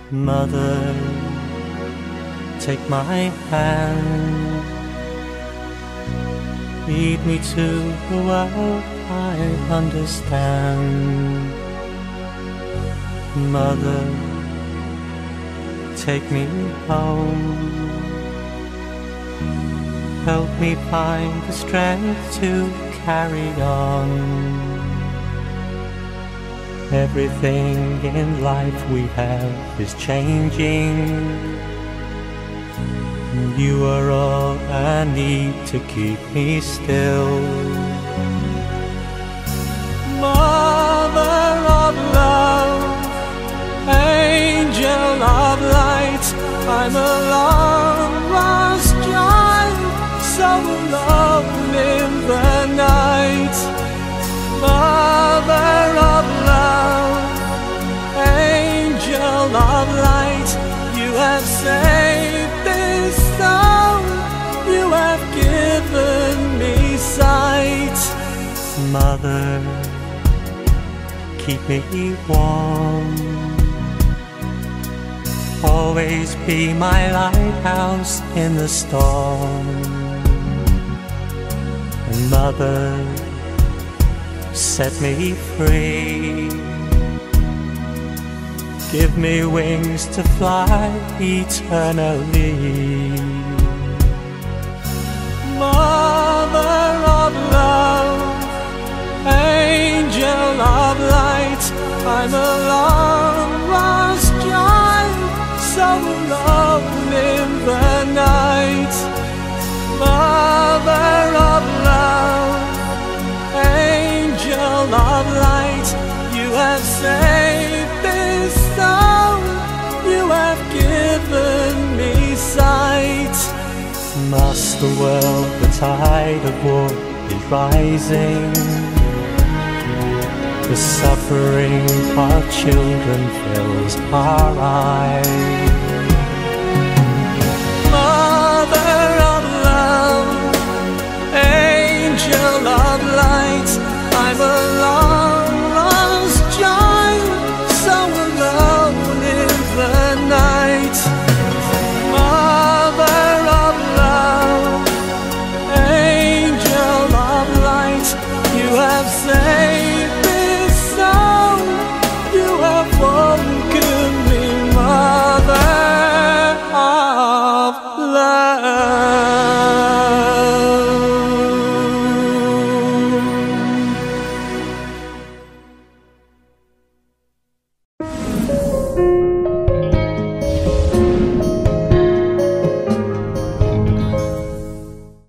Mother, take my hand, lead me to the world I understand. Mother, take me home, help me find the strength to carry on. Everything in life we have is changing. You are all I need to keep me still. Mother of love, angel of light, I'm a long-lost child, so alone in the night. Mother of love, angel of light, you have saved this soul, you have given me sight. Mother, keep me warm, always be my lighthouse in the storm. And Mother, set me free, give me wings to fly eternally. Mother of love, angel of light, I'm a long-lost child, so alone in the night. Mother of love, angel of light, you have saved this soul, you have given me sight. Master world, the tide of war is rising, the suffering of our children fills our eyes.